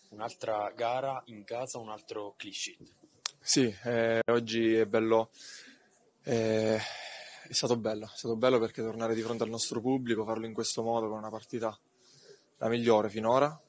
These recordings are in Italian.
Un'altra gara in casa, un altro clean sheet. Sì, oggi è è stato bello perché tornare di fronte al nostro pubblico, farlo in questo modo con una partita la migliore finora.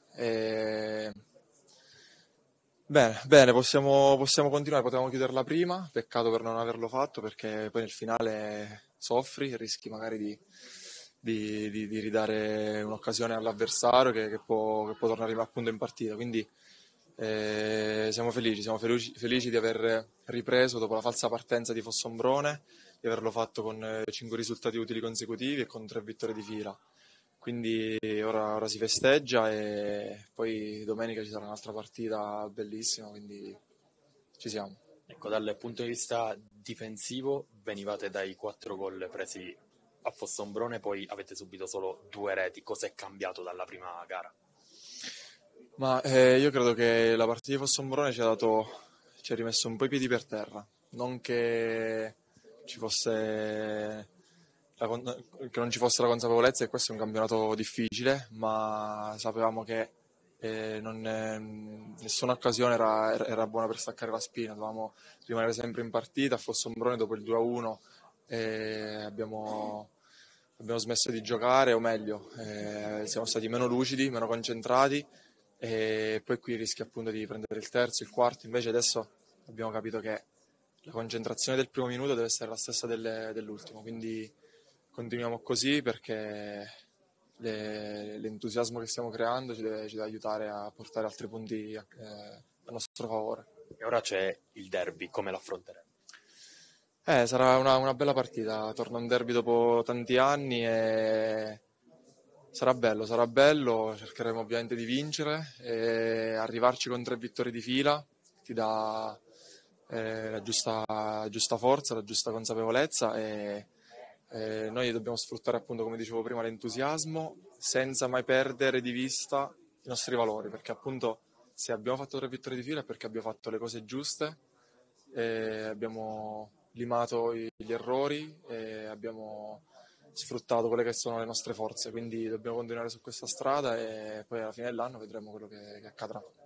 Bene, bene, possiamo continuare, potevamo chiuderla prima, peccato per non averlo fatto perché poi nel finale soffri, rischi magari di ridare un'occasione all'avversario che può tornare appunto in partita, quindi siamo felici di aver ripreso dopo la falsa partenza di Fossombrone, di averlo fatto con 5 risultati utili consecutivi e con 3 vittorie di fila. Quindi ora si festeggia e poi domenica ci sarà un'altra partita bellissima, quindi ci siamo. Ecco, dal punto di vista difensivo venivate dai 4 gol presi a Fossombrone, poi avete subito solo 2 reti. Cos'è cambiato dalla prima gara? Ma io credo che la partita di Fossombrone ci ha rimesso un po' i piedi per terra, non che ci fosse che non ci fosse la consapevolezza che questo è un campionato difficile, ma sapevamo che nessuna occasione era buona per staccare la spina, dovevamo rimanere sempre in partita. A Fossombrone dopo il 2-1 abbiamo smesso di giocare, o meglio, siamo stati meno lucidi, meno concentrati e poi qui rischi appunto di prendere il terzo, il quarto. Invece adesso abbiamo capito che la concentrazione del primo minuto deve essere la stessa dell'ultimo, quindi continuiamo così perché l'entusiasmo che stiamo creando ci deve aiutare a portare altri punti a nostro favore. E ora c'è il derby, come l'affronterete? Sarà una bella partita, torna un derby dopo tanti anni e sarà bello, cercheremo ovviamente di vincere e arrivarci con 3 vittorie di fila ti dà la giusta forza, la giusta consapevolezza e noi dobbiamo sfruttare appunto, come dicevo prima, l'entusiasmo senza mai perdere di vista i nostri valori, perché appunto se abbiamo fatto 3 vittorie di fila è perché abbiamo fatto le cose giuste, abbiamo limato gli errori e abbiamo sfruttato quelle che sono le nostre forze, quindi dobbiamo continuare su questa strada e poi alla fine dell'anno vedremo quello che accadrà.